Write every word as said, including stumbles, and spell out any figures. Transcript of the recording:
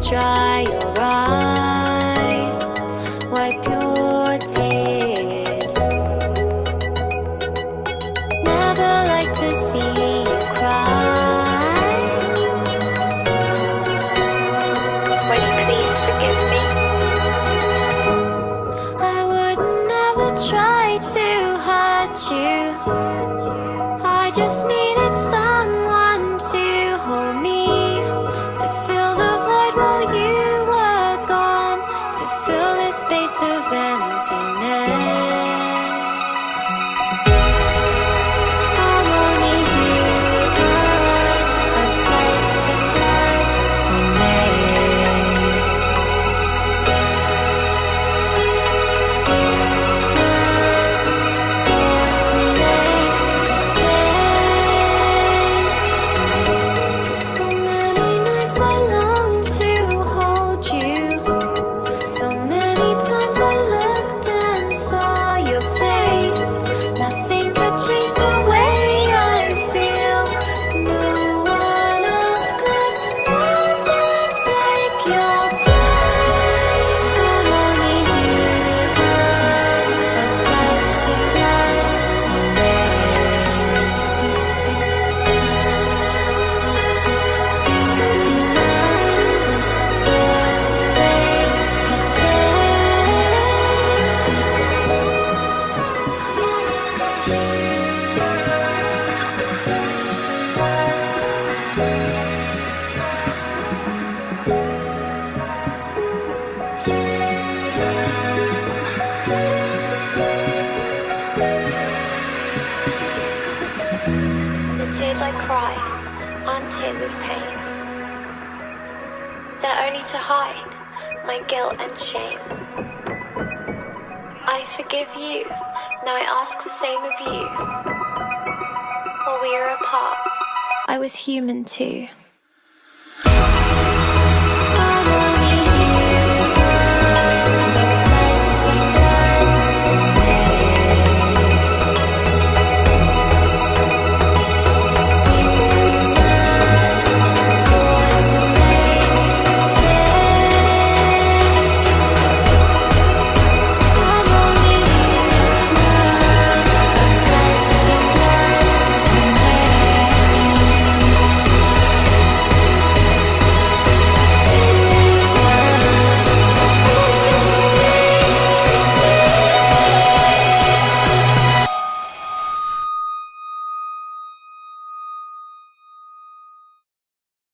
dry your eyes, wipe your tears. Never like to see you cry. Will you please forgive me? I would never try to hurt you. I just needed someone to hold me, to fill the void while you were gone, to fill this space of emptiness. I'm only human, a flesh and blood remain. Born to make mistakes. So many nights I long to hold you. So many times I looked and saw your face. Nothing could change the way I feel. No one else could ever take your place. I'm only human, a flesh and blood The tears I cry aren't tears of pain. They're only to hide my guilt and shame. I forgive you, now I ask the same of you. While we were apart, I was human too.